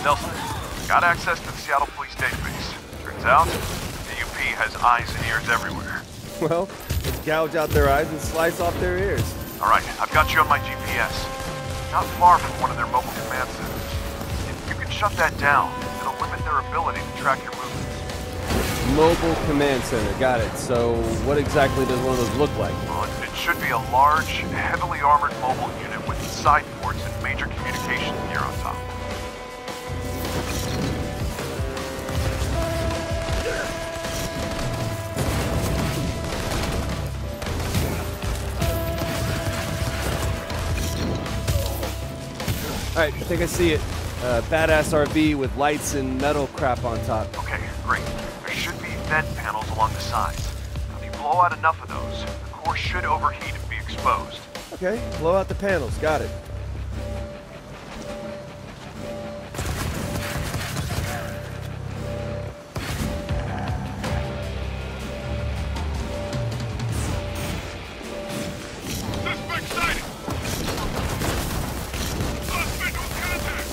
Nelson, got access to the Seattle Police database. Turns out, the UP has eyes and ears everywhere. Well, let's gouge out their eyes and slice off their ears. Alright, I've got you on my GPS. Not far from one of their mobile command centers. If you can shut that down, it'll limit their ability to track your movements. Mobile command center, got it. So what exactly does one of those look like? Well, it should be a large, heavily armored mobile unit with side ports and major communications gear on top. Alright, I think I see it. Badass RV with lights and metal crap on top. Okay, great. There should be vent panels along the sides. If you blow out enough of those, the core should overheat and be exposed. Okay, blow out the panels, got it. Suspect sighted! Lost visual contact!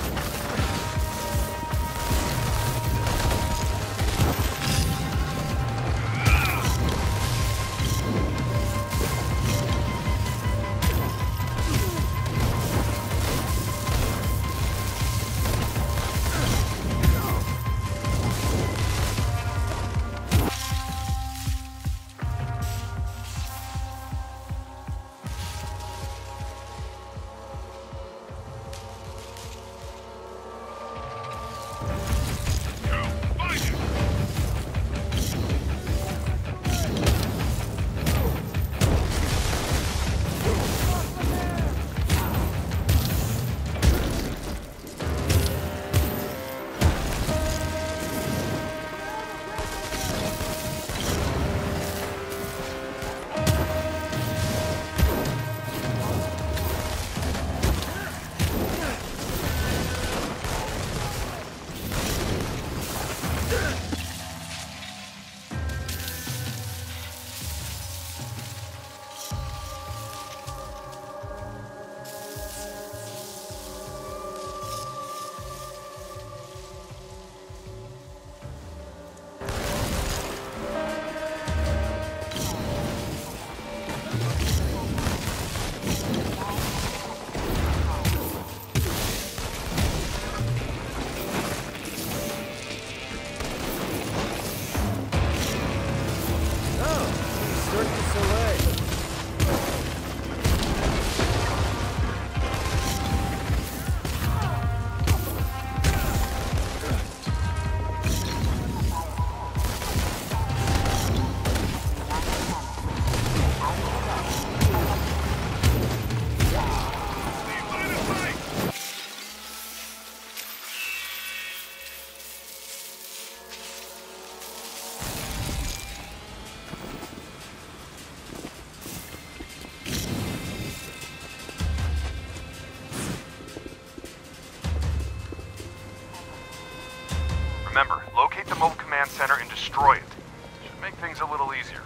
Remember, locate the mobile command center and destroy it. Should make things a little easier.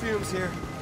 fumes here.